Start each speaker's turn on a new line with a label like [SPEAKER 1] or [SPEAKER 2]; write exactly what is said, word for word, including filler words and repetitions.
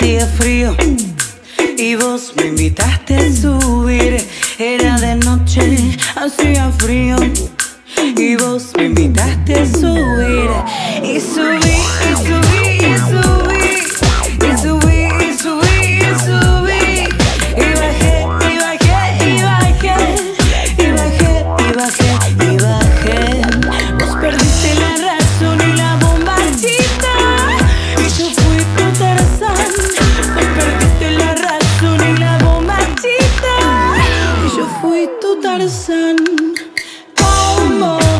[SPEAKER 1] hacía frío y vos me invitaste a subir. Era de noche, hacía frío y vos me invitaste a subir. Y subí, y subí, y subí, y subí, y subí, y subí. Y bajé, y bajé, y bajé, y bajé, y bajé, y bajé. Vos perdiste la razón y la bombachita, y yo fui tu Tarzán. Vos perdiste la razón y la bombachita, y yo fui tu Tarzán. Como